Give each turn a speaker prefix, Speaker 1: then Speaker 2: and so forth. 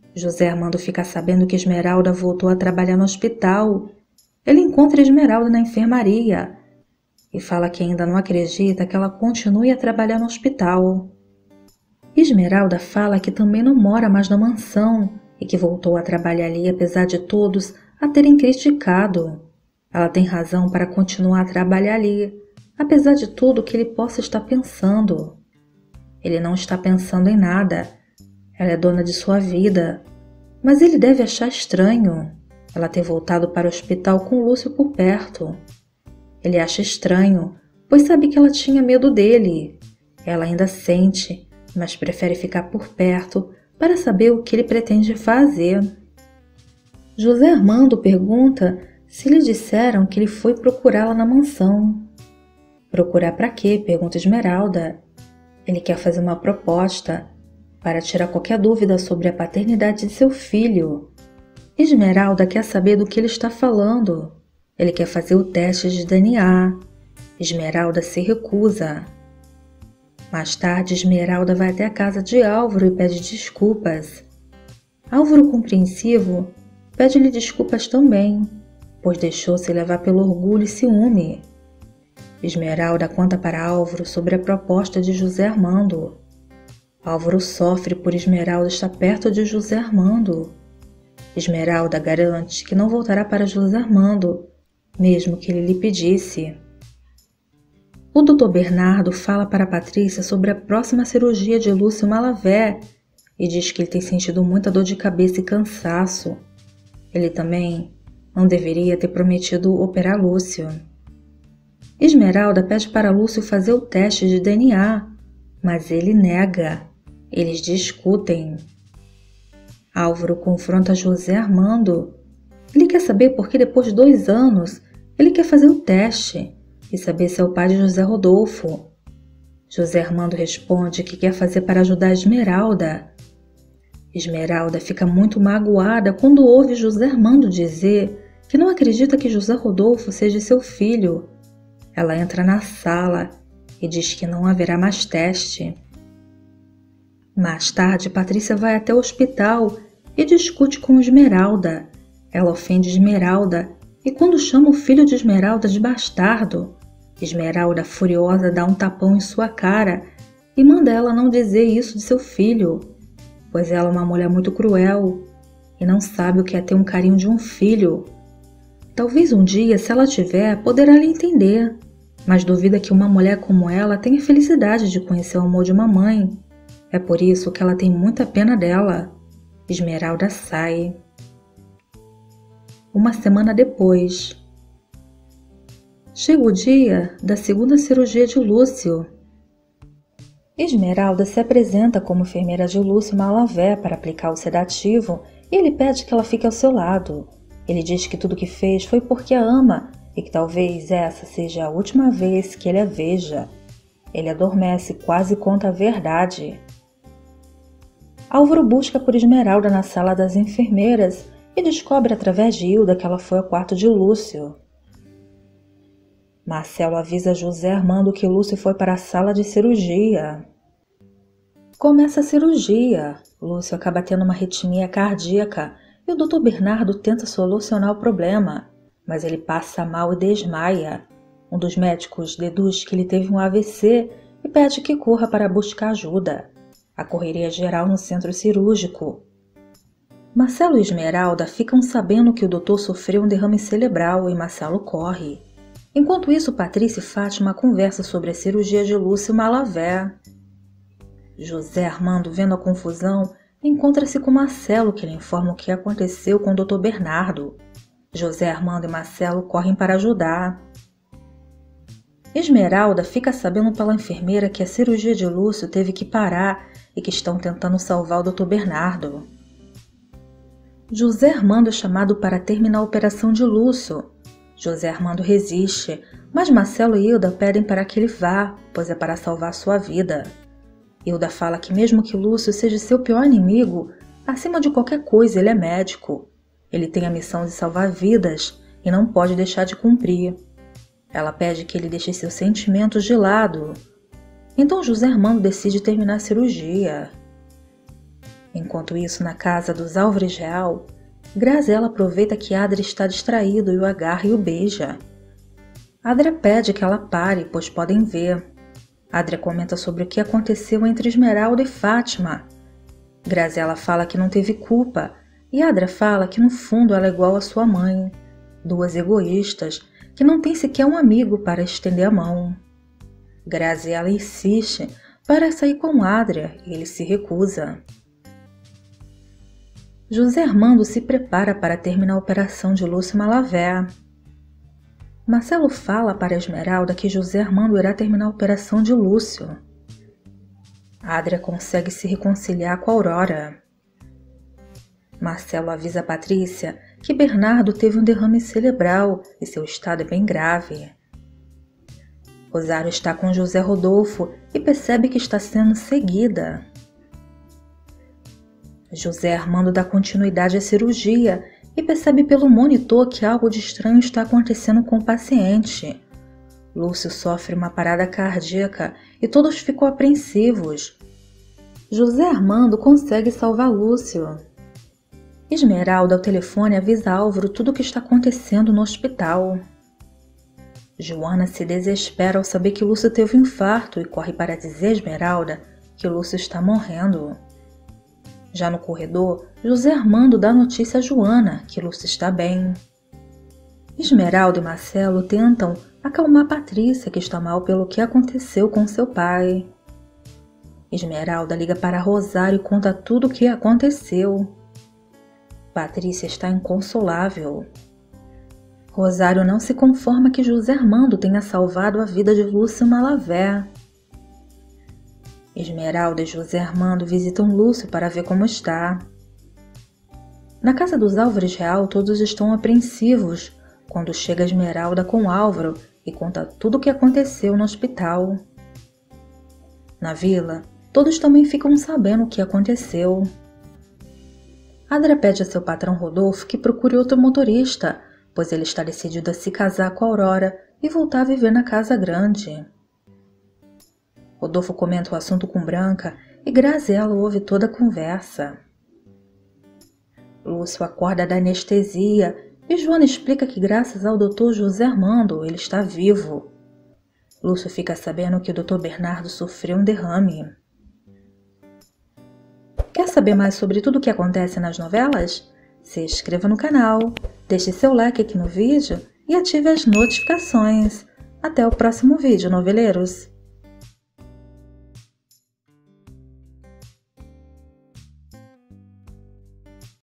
Speaker 1: José Armando fica sabendo que Esmeralda voltou a trabalhar no hospital. Ele encontra Esmeralda na enfermaria e fala que ainda não acredita que ela continue a trabalhar no hospital. Esmeralda fala que também não mora mais na mansão e que voltou a trabalhar ali apesar de todos a terem criticado. Ela tem razão para continuar a trabalhar ali, apesar de tudo que ele possa estar pensando. Ele não está pensando em nada. Ela é dona de sua vida, mas ele deve achar estranho ela ter voltado para o hospital com Lúcio por perto. Ele acha estranho, pois sabe que ela tinha medo dele. Ela ainda sente, mas prefere ficar por perto para saber o que ele pretende fazer. José Armando pergunta se lhe disseram que ele foi procurá-la na mansão. Procurar para quê? Pergunta Esmeralda. Ele quer fazer uma proposta para tirar qualquer dúvida sobre a paternidade de seu filho. Esmeralda quer saber do que ele está falando. Ele quer fazer o teste de DNA. Esmeralda se recusa. Mais tarde, Esmeralda vai até a casa de Álvaro e pede desculpas. Álvaro, compreensivo, pede-lhe desculpas também, pois deixou-se levar pelo orgulho e ciúme. Esmeralda conta para Álvaro sobre a proposta de José Armando. Álvaro sofre por Esmeralda estar perto de José Armando. Esmeralda garante que não voltará para José Armando, mesmo que ele lhe pedisse. O Dr. Bernardo fala para Patrícia sobre a próxima cirurgia de Lúcio Malavé e diz que ele tem sentido muita dor de cabeça e cansaço. Ele também não deveria ter prometido operar Lúcio. Esmeralda pede para Lúcio fazer o teste de DNA, mas ele nega. Eles discutem. Álvaro confronta José Armando. Ele quer saber por que depois de 2 anos ele quer fazer o teste e saber se é o pai de José Rodolfo. José Armando responde que quer fazer para ajudar Esmeralda. Esmeralda fica muito magoada quando ouve José Armando dizer que não acredita que José Rodolfo seja seu filho. Ela entra na sala e diz que não haverá mais teste. Mais tarde, Patrícia vai até o hospital e discute com Esmeralda. Ela ofende Esmeralda e quando chama o filho de Esmeralda de bastardo, Esmeralda, furiosa, dá um tapão em sua cara e manda ela não dizer isso de seu filho, pois ela é uma mulher muito cruel e não sabe o que é ter um carinho de um filho. Talvez um dia, se ela tiver, poderá lhe entender, mas duvida que uma mulher como ela tenha felicidade de conhecer o amor de uma mãe. É por isso que ela tem muita pena dela. Esmeralda sai. Uma semana depois. Chega o dia da segunda cirurgia de Lúcio. Esmeralda se apresenta como enfermeira de Lúcio Malavé para aplicar o sedativo e ele pede que ela fique ao seu lado. Ele diz que tudo que fez foi porque a ama e que talvez essa seja a última vez que ele a veja. Ele adormece e quase conta a verdade. Álvaro busca por Esmeralda na sala das enfermeiras e descobre através de Hilda que ela foi ao quarto de Lúcio. Marcelo avisa José Armando que Lúcio foi para a sala de cirurgia. Começa a cirurgia. Lúcio acaba tendo uma arritmia cardíaca e o Dr. Bernardo tenta solucionar o problema, mas ele passa mal e desmaia. Um dos médicos deduz que ele teve um AVC e pede que corra para buscar ajuda. A correria é geral no centro cirúrgico. Marcelo e Esmeralda ficam sabendo que o doutor sofreu um derrame cerebral e Marcelo corre. Enquanto isso, Patrícia e Fátima conversam sobre a cirurgia de Lúcio Malavé. José Armando, vendo a confusão, encontra-se com Marcelo, que lhe informa o que aconteceu com o Dr. Bernardo. José Armando e Marcelo correm para ajudar. Esmeralda fica sabendo pela enfermeira que a cirurgia de Lúcio teve que parar e que estão tentando salvar o Dr. Bernardo. José Armando é chamado para terminar a operação de Lúcio. José Armando resiste, mas Marcelo e Hilda pedem para que ele vá, pois é para salvar sua vida. Hilda fala que mesmo que Lúcio seja seu pior inimigo, acima de qualquer coisa ele é médico. Ele tem a missão de salvar vidas e não pode deixar de cumprir. Ela pede que ele deixe seus sentimentos de lado. Então José Armando decide terminar a cirurgia. Enquanto isso, na casa dos Álvares Real, Graziela aproveita que Adria está distraído e o agarra e o beija. Adria pede que ela pare, pois podem ver. Adria comenta sobre o que aconteceu entre Esmeralda e Fátima. Graziela fala que não teve culpa, e Adria fala que no fundo ela é igual à sua mãe. Duas egoístas, que não têm sequer um amigo para estender a mão. Graziela insiste para sair com Adria e ele se recusa. José Armando se prepara para terminar a operação de Lúcio Malavé. Marcelo fala para Esmeralda que José Armando irá terminar a operação de Lúcio. Adria consegue se reconciliar com Aurora. Marcelo avisa a Patrícia que Bernardo teve um derrame cerebral e seu estado é bem grave. Rosário está com José Rodolfo e percebe que está sendo seguida. José Armando dá continuidade à cirurgia e percebe pelo monitor que algo de estranho está acontecendo com o paciente. Lúcio sofre uma parada cardíaca e todos ficam apreensivos. José Armando consegue salvar Lúcio. Esmeralda ao telefone avisa Álvaro tudo o que está acontecendo no hospital. Joana se desespera ao saber que Lúcio teve um infarto e corre para dizer a Esmeralda que Lúcio está morrendo. Já no corredor, José Armando dá notícia a Joana que Lúcio está bem. Esmeralda e Marcelo tentam acalmar Patrícia, que está mal pelo que aconteceu com seu pai. Esmeralda liga para Rosário e conta tudo o que aconteceu. Patrícia está inconsolável. Rosário não se conforma que José Armando tenha salvado a vida de Lúcio Malavé. Esmeralda e José Armando visitam Lúcio para ver como está. Na casa dos Álvares Real, todos estão apreensivos quando chega Esmeralda com Álvaro e conta tudo o que aconteceu no hospital. Na vila, todos também ficam sabendo o que aconteceu. Adria pede a seu patrão Rodolfo que procure outro motorista, pois ele está decidido a se casar com Aurora e voltar a viver na casa grande. Rodolfo comenta o assunto com Branca e Graziela ouve toda a conversa. Lúcio acorda da anestesia e Joana explica que graças ao Dr. José Armando ele está vivo. Lúcio fica sabendo que o Dr. Bernardo sofreu um derrame. Quer saber mais sobre tudo o que acontece nas novelas? Se inscreva no canal, deixe seu like aqui no vídeo e ative as notificações. Até o próximo vídeo, noveleiros!